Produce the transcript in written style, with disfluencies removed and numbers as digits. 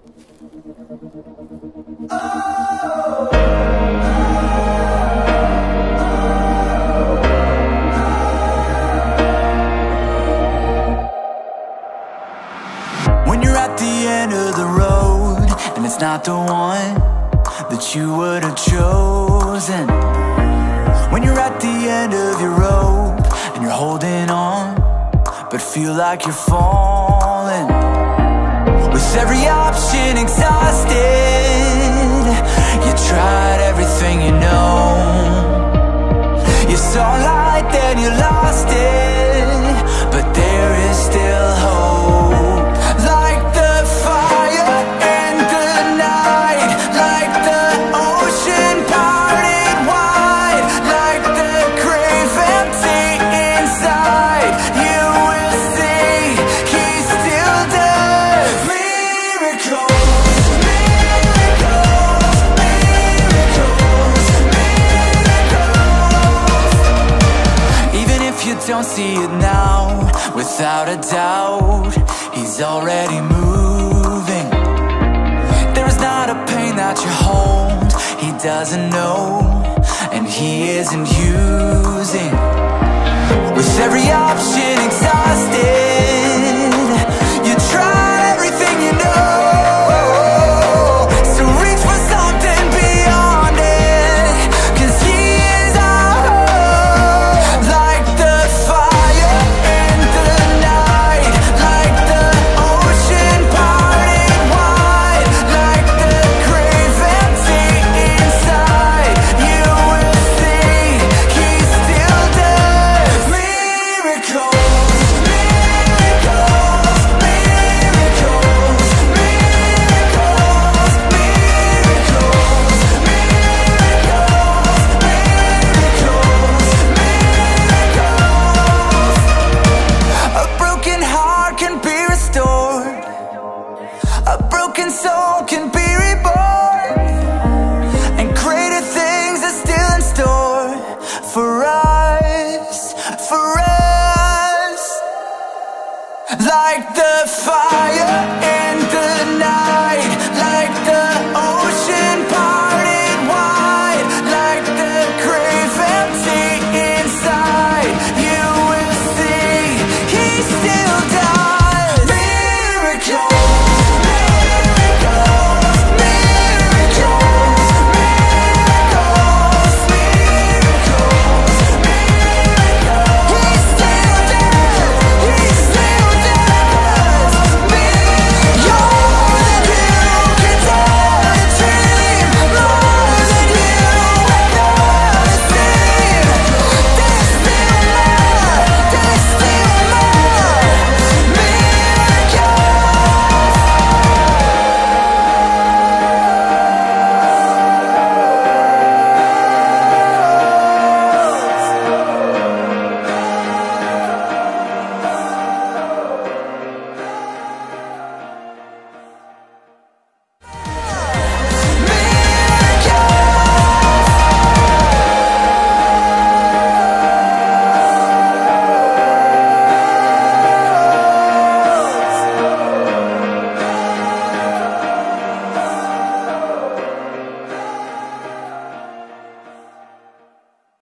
When you're at the end of the road and it's not the one that you would have chosen, when you're at the end of your rope and you're holding on but feel like you're falling, with every option exhausted, you tried everything you know. You saw light, then you lost it, but there is still hope. Like the fire in the night, like the ocean parted wide, like the grave empty inside, you will see he still does miracles, miracles, miracles, miracles. Even if you don't see it now, without a doubt, he's already moving. There's not a pain that you hold he doesn't know, and he isn't using. With every option exhausted, you tried everything you know. So reach for something beyond it, 'cause he is our hope. Like the fire in the night, like the ocean parted wide, like the grave empty inside, you will see he still does miracles, miracles, miracles, miracles, miracles, miracles, miracles. A broken heart can be restored, a broken soul can be reborn, and greater things are still in store for us, for us. Like the fire in the night,